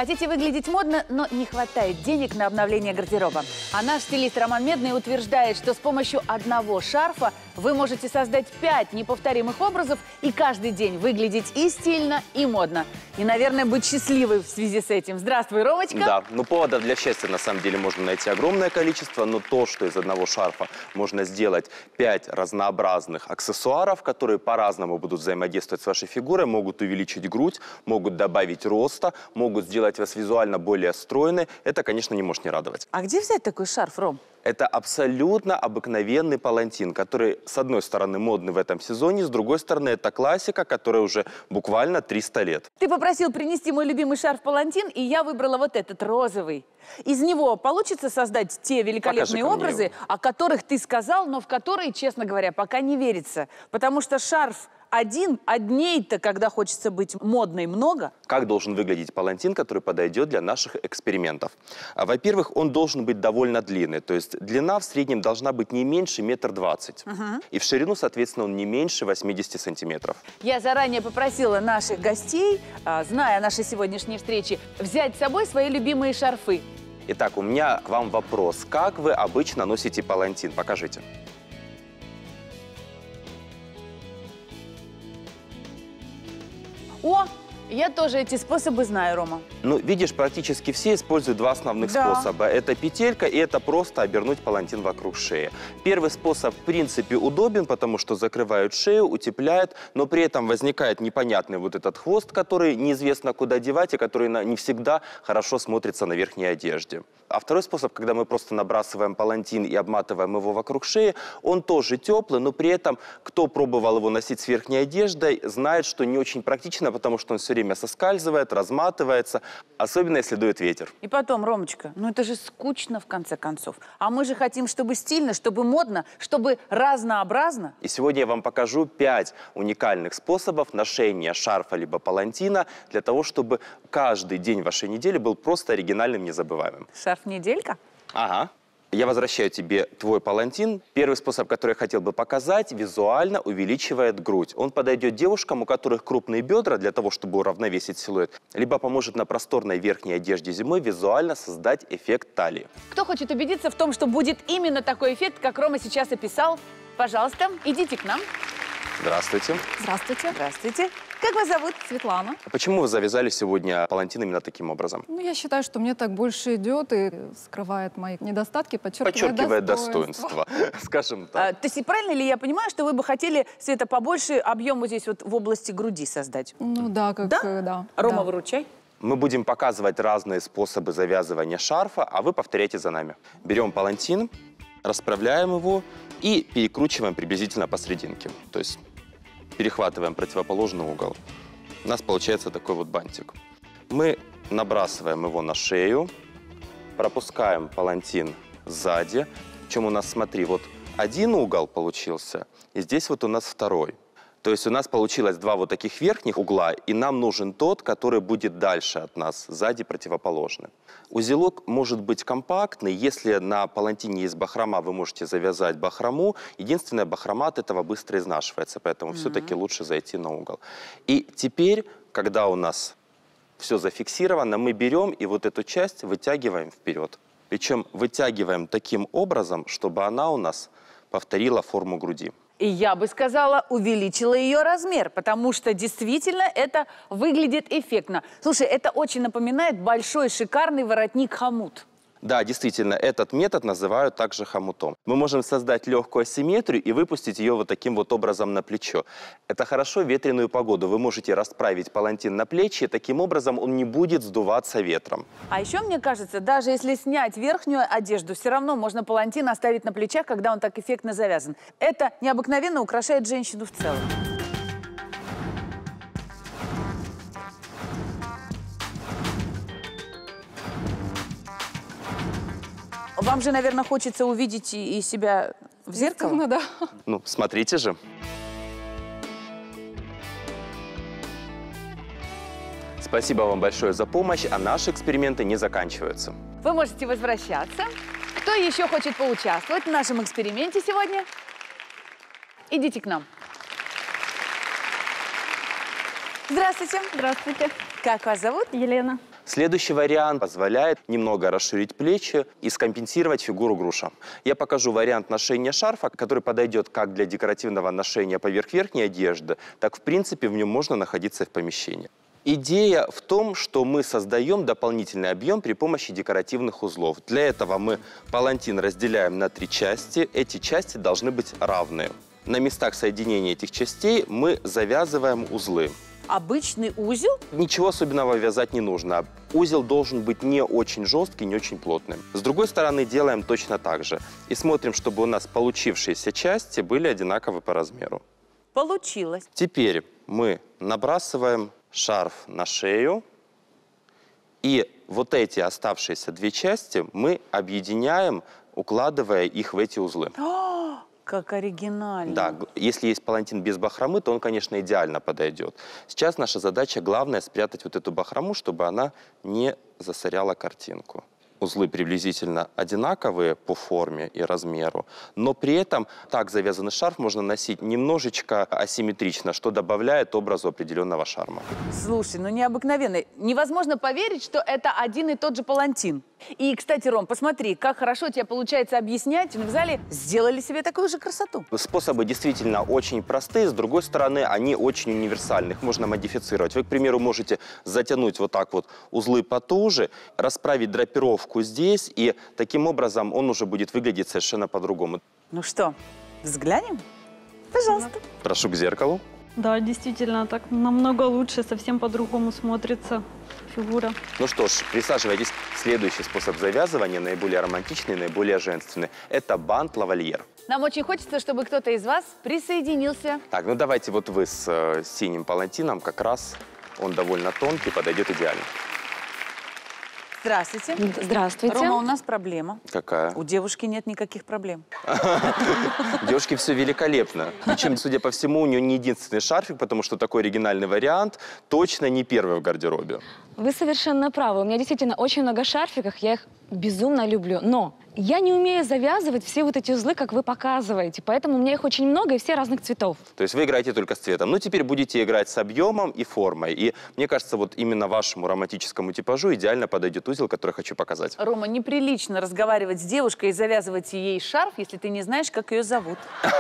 Хотите выглядеть модно, но не хватает денег на обновление гардероба. А наш стилист Роман Медный утверждает, что с помощью одного шарфа вы можете создать 5 неповторимых образов и каждый день выглядеть и стильно, и модно. И, наверное, быть счастливой в связи с этим. Здравствуй, Ромочка. Да, ну поводов для счастья на самом деле можно найти огромное количество, но то, что из одного шарфа можно сделать 5 разнообразных аксессуаров, которые по-разному будут взаимодействовать с вашей фигурой, могут увеличить грудь, могут добавить роста, могут сделать вас визуально более стройной, это, конечно, не может не радовать. А где взять такой шарф, Ром? Это абсолютно обыкновенный палантин, который, с одной стороны, модный в этом сезоне, с другой стороны, это классика, которая уже буквально 300 лет. Ты попросил принести мой любимый шарф-палантин, и я выбрала вот этот, розовый. Из него получится создать те великолепные образы, о которых ты сказал, но в которые, честно говоря, пока не верится. Потому что шарф один, а дней-то, когда хочется быть модной, много. Как должен выглядеть палантин, который подойдет для наших экспериментов? Во-первых, он должен быть довольно длинный, то есть длина в среднем должна быть не меньше 1,20 м. И в ширину, соответственно, он не меньше 80 сантиметров. Я заранее попросила наших гостей, зная о нашей сегодняшней встрече, взять с собой свои любимые шарфы. Итак, у меня к вам вопрос. Как вы обычно носите палантин? Покажите. О, я тоже эти способы знаю, Рома. Ну, видишь, практически все используют два основных способа. Это петелька и это просто обернуть палантин вокруг шеи. Первый способ, в принципе, удобен, потому что закрывает шею, утепляет, но при этом возникает непонятный вот этот хвост, который неизвестно куда девать и который не всегда хорошо смотрится на верхней одежде. А второй способ, когда мы просто набрасываем палантин и обматываем его вокруг шеи, он тоже теплый, но при этом, кто пробовал его носить с верхней одеждой, знает, что не очень практично, потому что он все время соскальзывает, разматывается, особенно если дует ветер. И потом, Ромочка, ну это же скучно в конце концов. А мы же хотим, чтобы стильно, чтобы модно, чтобы разнообразно. И сегодня я вам покажу 5 уникальных способов ношения шарфа либо палантина для того, чтобы каждый день вашей недели был просто оригинальным, незабываемым. Шарф-неделька? Ага. Я возвращаю тебе твой палантин. Первый способ, который я хотел бы показать, визуально увеличивает грудь. Он подойдет девушкам, у которых крупные бедра, для того, чтобы уравновесить силуэт, либо поможет на просторной верхней одежде зимой визуально создать эффект талии. Кто хочет убедиться в том, что будет именно такой эффект, как Рома сейчас описал, пожалуйста, идите к нам. Здравствуйте. Здравствуйте. Здравствуйте. Как вас зовут? Светлана. Почему вы завязали сегодня палантин именно таким образом? Ну, я считаю, что мне так больше идет и скрывает мои недостатки, подчеркивает достоинство. Скажем так. То есть правильно ли я понимаю, что вы бы хотели, Света, побольше объема здесь вот в области груди создать? Ну да, как да. Рома, да. выручай. Мы будем показывать разные способы завязывания шарфа, а вы повторяйте за нами. Берем палантин, расправляем его и перекручиваем приблизительно посерединке. То есть перехватываем противоположный угол. У нас получается такой вот бантик. Мы набрасываем его на шею, пропускаем палантин сзади. Причем у нас, смотри, вот один угол получился, и здесь вот у нас второй. То есть у нас получилось 2 вот таких верхних угла, и нам нужен тот, который будет дальше от нас, сзади противоположный. Узелок может быть компактный. Если на палантине есть бахрома, вы можете завязать бахрому. Единственное, бахрома от этого быстро изнашивается, поэтому все-таки лучше зайти на угол. И теперь, когда у нас все зафиксировано, мы берем и вот эту часть вытягиваем вперед. Причем вытягиваем таким образом, чтобы она у нас повторила форму груди. И я бы сказала, увеличила ее размер, потому что действительно это выглядит эффектно. Слушай, это очень напоминает большой шикарный воротник-хомут. Да, действительно, этот метод называют также хомутом. Мы можем создать легкую асимметрию и выпустить ее вот таким вот образом на плечо. Это хорошо в ветреную погоду. Вы можете расправить палантин на плечи, и таким образом он не будет сдуваться ветром. А еще, мне кажется, даже если снять верхнюю одежду, все равно можно палантин оставить на плечах, когда он так эффектно завязан. Это необыкновенно украшает женщину в целом. Вам же, наверное, хочется увидеть и себя в зеркало? Ну да. Ну, смотрите же. Спасибо вам большое за помощь, а наши эксперименты не заканчиваются. Вы можете возвращаться. Кто еще хочет поучаствовать в нашем эксперименте сегодня? Идите к нам. Здравствуйте. Здравствуйте. Как вас зовут? Елена. Следующий вариант позволяет немного расширить плечи и скомпенсировать фигуру груша. Я покажу вариант ношения шарфа, который подойдет как для декоративного ношения поверх верхней одежды, так, в принципе, в нем можно находиться и в помещении. Идея в том, что мы создаем дополнительный объем при помощи декоративных узлов. Для этого мы палантин разделяем на 3 части. Эти части должны быть равны. На местах соединения этих частей мы завязываем узлы. Обычный узел? Ничего особенного вязать не нужно. Узел должен быть не очень жесткий, не очень плотным. С другой стороны, делаем точно так же. И смотрим, чтобы у нас получившиеся части были одинаковы по размеру. Получилось. Теперь мы набрасываем шарф на шею. И вот эти оставшиеся 2 части мы объединяем, укладывая их в эти узлы. Как оригинально. Да, если есть палантин без бахромы, то он, конечно, идеально подойдет. Сейчас наша задача главная спрятать вот эту бахрому, чтобы она не засоряла картинку. Узлы приблизительно одинаковые по форме и размеру, но при этом так завязанный шарф можно носить немножечко асимметрично, что добавляет образу определенного шарма. Слушай, ну необыкновенно. Невозможно поверить, что это один и тот же палантин. И, кстати, Ром, посмотри, как хорошо тебе получается объяснять. Мы в зале сделали себе такую же красоту. Способы действительно очень простые, с другой стороны, они очень универсальны, их можно модифицировать. Вы, к примеру, можете затянуть вот так вот узлы потуже, расправить драпировку здесь, и таким образом он уже будет выглядеть совершенно по-другому. Ну что, взглянем? Пожалуйста. Прошу к зеркалу. Да, действительно, так намного лучше, совсем по-другому смотрится фигура. Ну что ж, присаживайтесь. Следующий способ завязывания, наиболее романтичный, наиболее женственный. Это бант лавальер. Нам очень хочется, чтобы кто-то из вас присоединился. Так, ну давайте вот вы с синим палантином, как раз он довольно тонкий, подойдет идеально. Здравствуйте. Здравствуйте. Рома, у нас проблема. Какая? У девушки нет никаких проблем. Девушке все великолепно. Причем, судя по всему, у нее не единственный шарфик, потому что такой оригинальный вариант точно не первый в гардеробе. Вы совершенно правы. У меня действительно очень много шарфиков, я их безумно люблю. Но я не умею завязывать все вот эти узлы, как вы показываете. Поэтому у меня их очень много и все разных цветов. То есть вы играете только с цветом. Ну, теперь будете играть с объемом и формой. И мне кажется, вот именно вашему романтическому типажу идеально подойдет узел, который хочу показать. Рома, неприлично разговаривать с девушкой и завязывать ей шарф, если ты не знаешь, как ее зовут.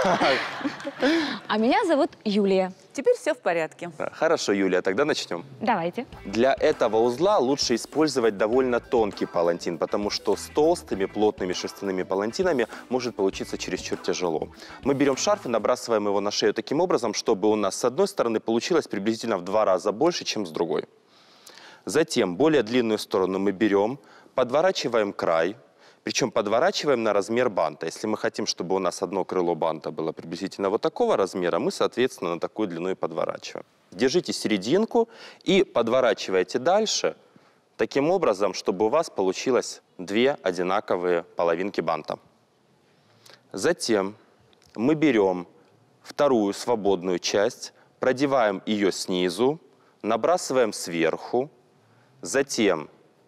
А меня зовут Юлия. Теперь все в порядке. Хорошо, Юлия, тогда начнем. Давайте. Для этого узла лучше использовать довольно тонкий палантин, потому что с толстыми, плотными шерстяными палантинами может получиться чересчур тяжело. Мы берем шарф и набрасываем его на шею таким образом, чтобы у нас с одной стороны получилось приблизительно в 2 раза больше, чем с другой. Затем более длинную сторону мы берем, подворачиваем край, причем подворачиваем на размер банта. Если мы хотим, чтобы у нас одно крыло банта было приблизительно вот такого размера, мы, соответственно, на такую длину и подворачиваем. Держите серединку и подворачивайте дальше, таким образом, чтобы у вас получилось 2 одинаковые половинки банта. Затем мы берем вторую свободную часть, продеваем ее снизу, набрасываем сверху, затем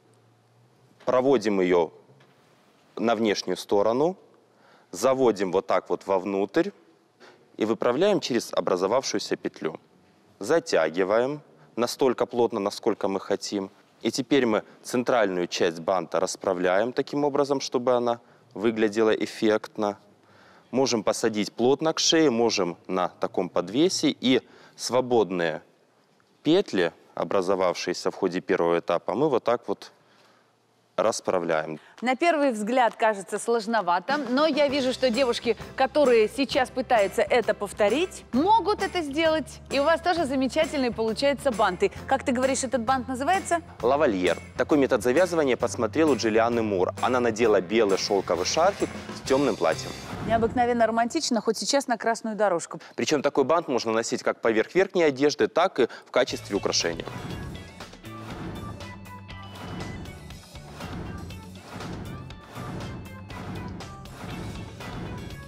проводим ее на внешнюю сторону, заводим вот так вот вовнутрь и выправляем через образовавшуюся петлю. Затягиваем настолько плотно, насколько мы хотим. И теперь мы центральную часть банта расправляем таким образом, чтобы она выглядела эффектно. Можем посадить плотно к шее, можем на таком подвесе. И свободные петли, образовавшиеся в ходе первого этапа, мы вот так вот расправляем. На первый взгляд кажется сложновато, но я вижу, что девушки, которые сейчас пытаются это повторить, могут это сделать. И у вас тоже замечательные получаются банты. Как ты говоришь, этот бант называется? Лавальер. Такой метод завязывания посмотрел у Джулианы Мур. Она надела белый шелковый шарфик с темным платьем. Необыкновенно романтично, хоть сейчас на красную дорожку. Причем такой бант можно носить как поверх верхней одежды, так и в качестве украшения.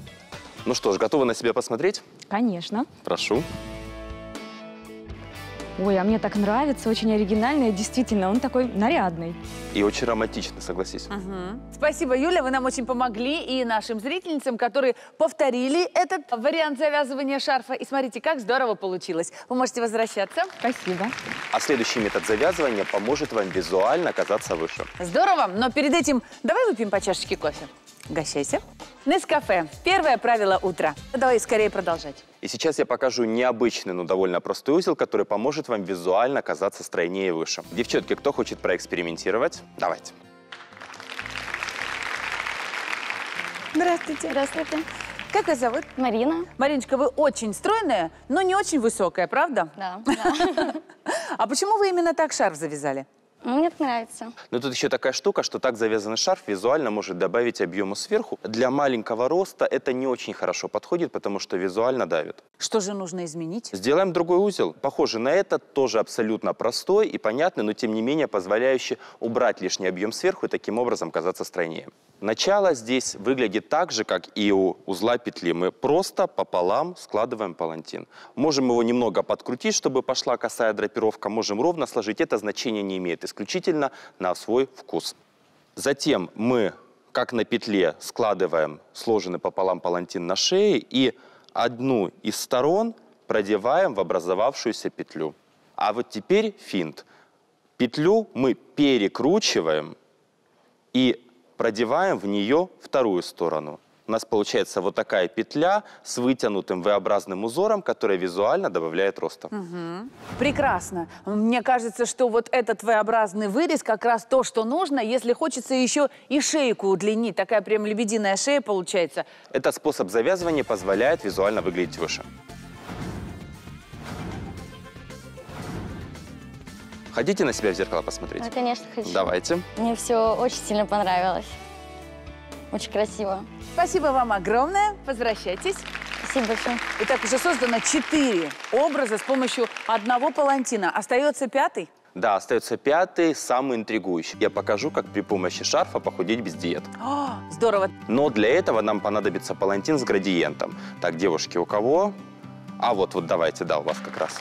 Ну что ж, готовы на себя посмотреть? Конечно. Прошу. Ой, а мне так нравится, очень оригинальный, действительно, он такой нарядный. И очень романтично, согласись. Спасибо, Юля, вы нам очень помогли и нашим зрительницам, которые повторили этот вариант завязывания шарфа. И смотрите, как здорово получилось. Вы можете возвращаться. Спасибо. А следующий метод завязывания поможет вам визуально оказаться выше. Здорово, но перед этим давай выпьем по чашечке кофе. Угощайся. Нескафе. Первое правило утра. Давай скорее продолжать. И сейчас я покажу необычный, но довольно простой узел, который поможет вам визуально оказаться стройнее и выше. Девчонки, кто хочет проэкспериментировать? Давайте. Здравствуйте. Здравствуйте. Как вас зовут? Марина. Мариночка, вы очень стройная, но не очень высокая, правда? Да. А почему вы именно так шарф завязали? Мне так нравится. Но тут еще такая штука, что так завязанный шарф визуально может добавить объему сверху. Для маленького роста это не очень хорошо подходит, потому что визуально давит. Что же нужно изменить? Сделаем другой узел, похожий на этот, тоже абсолютно простой и понятный, но тем не менее позволяющий убрать лишний объем сверху и таким образом казаться стройнее. Начало здесь выглядит так же, как и у узла петли. Мы просто пополам складываем палантин. Можем его немного подкрутить, чтобы пошла косая драпировка, можем ровно сложить. Это значение не имеет, исключительно на свой вкус. Затем мы, как на петле, складываем сложенный пополам палантин на шее и одну из сторон продеваем в образовавшуюся петлю. А вот теперь финт. Петлю мы перекручиваем и продеваем в нее вторую сторону. У нас получается вот такая петля с вытянутым V-образным узором, которая визуально добавляет роста. Прекрасно. Мне кажется, что вот этот V-образный вырез как раз то, что нужно, если хочется еще и шейку удлинить. Такая прям лебединая шея получается. Этот способ завязывания позволяет визуально выглядеть выше. Хотите на себя в зеркало посмотреть? Ну, конечно, хочу. Давайте. Мне все очень сильно понравилось. Очень красиво. Спасибо вам огромное. Возвращайтесь. Спасибо большое. Итак, уже создано 4 образа с помощью одного палантина. Остается 5-й. Да, остается 5-й, самый интригующий. Я покажу, как при помощи шарфа похудеть без диет. О, здорово. Но для этого нам понадобится палантин с градиентом. Так, девушки, у кого? А вот давайте, да, у вас как раз.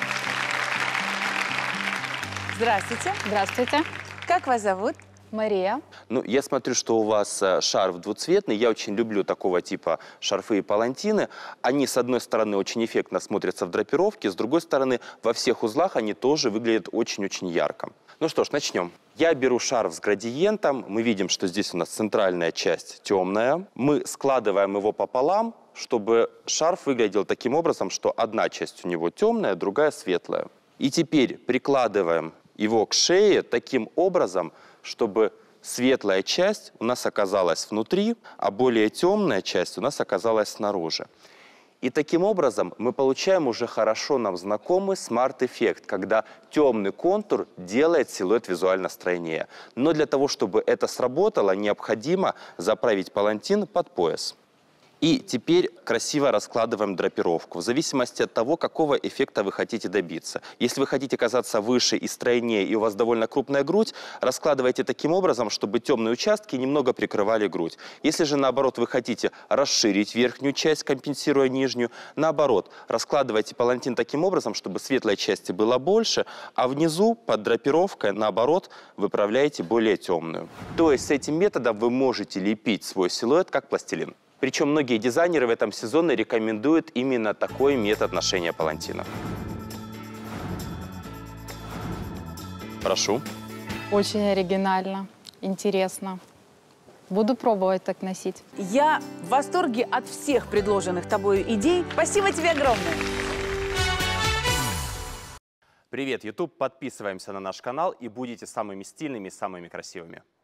Здравствуйте. Здравствуйте. Как вас зовут? Мария. Ну, я смотрю, что у вас шарф двуцветный. Я очень люблю такого типа шарфы и палантины. Они, с одной стороны, очень эффектно смотрятся в драпировке, с другой стороны, во всех узлах они тоже выглядят очень-очень ярко. Ну что ж, начнем. Я беру шарф с градиентом. Мы видим, что здесь у нас центральная часть темная. Мы складываем его пополам, чтобы шарф выглядел таким образом, что одна часть у него темная, другая светлая. И теперь прикладываем его к шее таким образом, чтобы светлая часть у нас оказалась внутри, а более темная часть у нас оказалась снаружи. И таким образом мы получаем уже хорошо нам знакомый смарт-эффект, когда темный контур делает силуэт визуально стройнее. Но для того, чтобы это сработало, необходимо заправить палантин под пояс. И теперь красиво раскладываем драпировку, в зависимости от того, какого эффекта вы хотите добиться. Если вы хотите казаться выше и стройнее, и у вас довольно крупная грудь, раскладывайте таким образом, чтобы темные участки немного прикрывали грудь. Если же, наоборот, вы хотите расширить верхнюю часть, компенсируя нижнюю, наоборот, раскладывайте палантин таким образом, чтобы светлой части было больше, а внизу, под драпировкой, наоборот, выправляете более темную. То есть с этим методом вы можете лепить свой силуэт как пластилин. Причем многие дизайнеры в этом сезоне рекомендуют именно такой метод ношения палантина. Прошу. Очень оригинально, интересно. Буду пробовать так носить. Я в восторге от всех предложенных тобой идей. Спасибо тебе огромное. Привет, YouTube. Подписываемся на наш канал и будете самыми стильными и самыми красивыми.